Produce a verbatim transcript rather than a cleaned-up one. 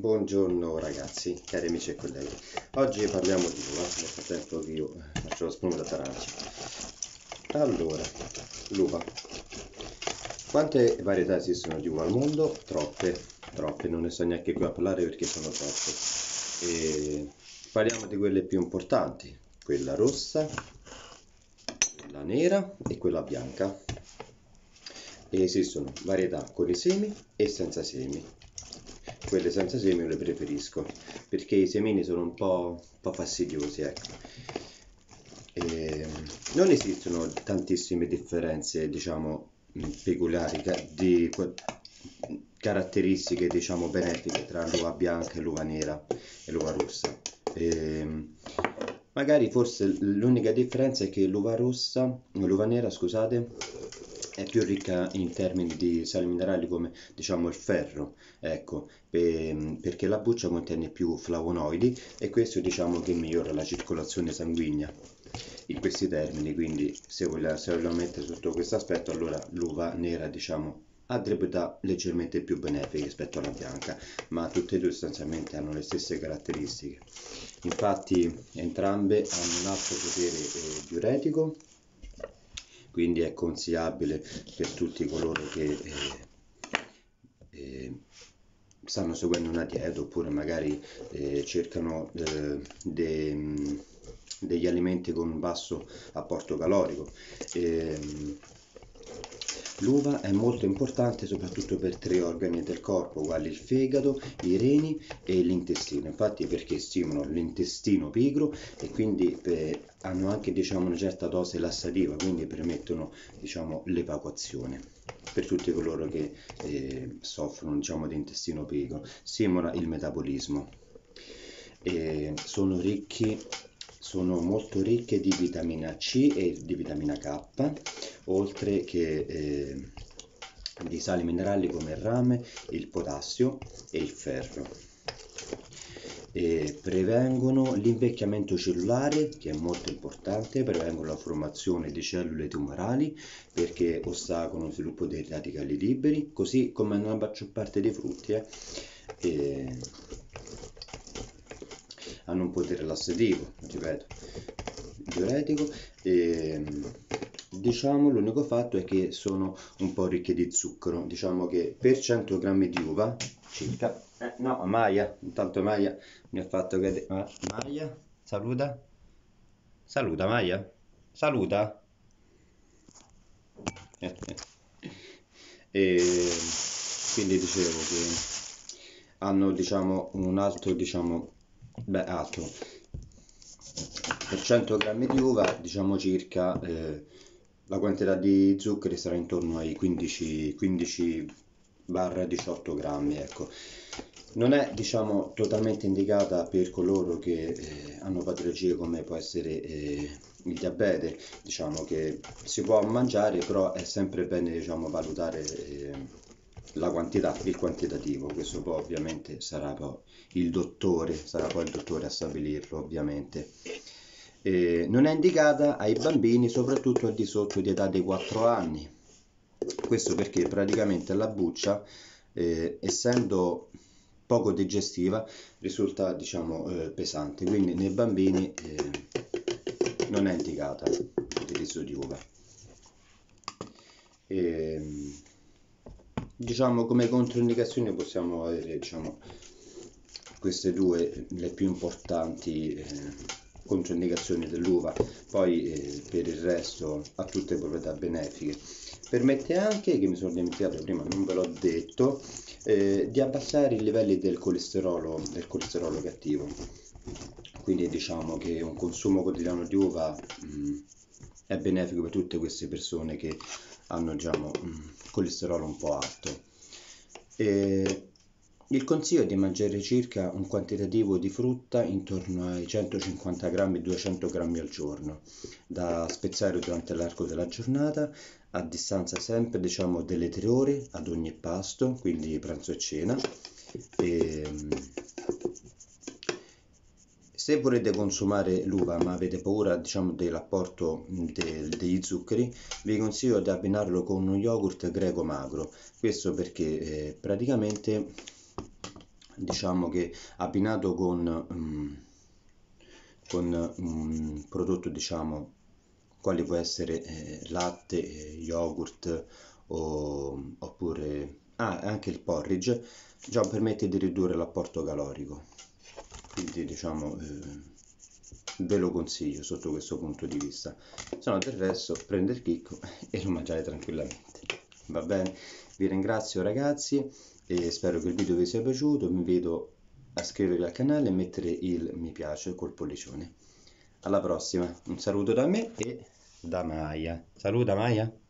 Buongiorno ragazzi, cari amici e colleghi. Oggi parliamo di uva, nel frattempo che io eh, faccio lo spumo da d'arancia. Allora, l'uva. Quante varietà esistono di uva al mondo? Troppe, troppe, non ne sto neanche qui a parlare perché sono troppe. E parliamo di quelle più importanti, quella rossa, quella nera e quella bianca. E esistono varietà con i semi e senza semi. Quelle senza semi le preferisco perché i semini sono un po', un po' fastidiosi, ecco. E non esistono tantissime differenze, diciamo, peculiari, ca- di que- caratteristiche, diciamo, benefiche tra l'uva bianca e l'uva nera e l'uva rossa. E magari forse l'unica differenza è che l'uva rossa, l'uva nera, scusate, è più ricca in termini di sali minerali come diciamo il ferro, ecco, pe- perché la buccia contiene più flavonoidi e questo diciamo che migliora la circolazione sanguigna in questi termini, quindi se vogliamo, se vogliamo mettere sotto questo aspetto, allora l'uva nera diciamo ha delle proprietà leggermente più benefiche rispetto alla bianca, ma tutte e due sostanzialmente hanno le stesse caratteristiche. Infatti entrambe hanno un alto potere eh, diuretico, quindi è consigliabile per tutti coloro che eh, eh, stanno seguendo una dieta oppure magari eh, cercano eh, de- degli alimenti con un basso apporto calorico. Ehm, L'uva è molto importante soprattutto per tre organi del corpo, quali il fegato, i reni e l'intestino. Infatti perché stimolano l'intestino pigro e quindi eh, hanno anche diciamo, una certa dose lassativa, quindi permettono diciamo, l'evacuazione. Per tutti coloro che eh, soffrono diciamo, di intestino pigro, stimola il metabolismo. E sono ricchi sono molto ricche di vitamina C e di vitamina K, oltre che eh, di sali minerali come il rame, il potassio e il ferro. E prevengono l'invecchiamento cellulare, che è molto importante, prevengono la formazione di cellule tumorali perché ostacolano lo sviluppo dei radicali liberi, così come una maggior parte dei frutti eh, e hanno un potere lassativo, ripeto, diuretico e diciamo l'unico fatto è che sono un po' ricche di zucchero, diciamo che per cento grammi di uva circa eh, no, Maya, intanto Maya mi ha fatto cadere ah, Maya, saluta saluta Maya, saluta e quindi dicevo che hanno diciamo un alto diciamo beh alto per cento grammi di uva diciamo circa eh, la quantità di zuccheri sarà intorno ai quindici diciotto grammi, ecco. Non è diciamo totalmente indicata per coloro che eh, hanno patologie come può essere eh, il diabete, diciamo che si può mangiare, però è sempre bene diciamo valutare eh, la quantità, il quantitativo, questo poi ovviamente sarà poi il dottore, sarà poi il dottore a stabilirlo ovviamente. Eh, non è indicata ai bambini, soprattutto al di sotto di età dei quattro anni. Questo perché praticamente la buccia, eh, essendo poco digestiva, risulta diciamo eh, pesante, quindi nei bambini eh, non è indicata l'utilizzo di uva. E, diciamo come controindicazioni possiamo avere diciamo, queste due le più importanti eh, controindicazioni dell'uva, poi eh, per il resto ha tutte proprietà benefiche. Permette anche, che mi sono dimenticato prima, non ve l'ho detto, eh, di abbassare i livelli del colesterolo, del colesterolo cattivo. Quindi diciamo che un consumo quotidiano di uva mh, è benefico per tutte queste persone che hanno diciamo, mh, colesterolo un po' alto. E il consiglio è di mangiare circa un quantitativo di frutta intorno ai centocinquanta grammi duecento grammi al giorno, da spezzare durante l'arco della giornata, a distanza sempre diciamo delle tre ore ad ogni pasto, quindi pranzo e cena. E, se volete consumare l'uva ma avete paura diciamo, dell'apporto de, degli zuccheri, vi consiglio di abbinarlo con uno yogurt greco magro. Questo perché eh, praticamente diciamo che abbinato con, um, con un prodotto, diciamo, quali può essere eh, latte, eh, yogurt o, oppure ah, anche il porridge, già permette di ridurre l'apporto calorico. Quindi diciamo eh, ve lo consiglio sotto questo punto di vista. Se no del resto prende il chicco e lo mangiate tranquillamente. Va bene? Vi ringrazio ragazzi e spero che il video vi sia piaciuto. Vi invito a iscrivervi al canale e mettere il mi piace col pollicione. Alla prossima, un saluto da me e da Maya. Saluta Maya.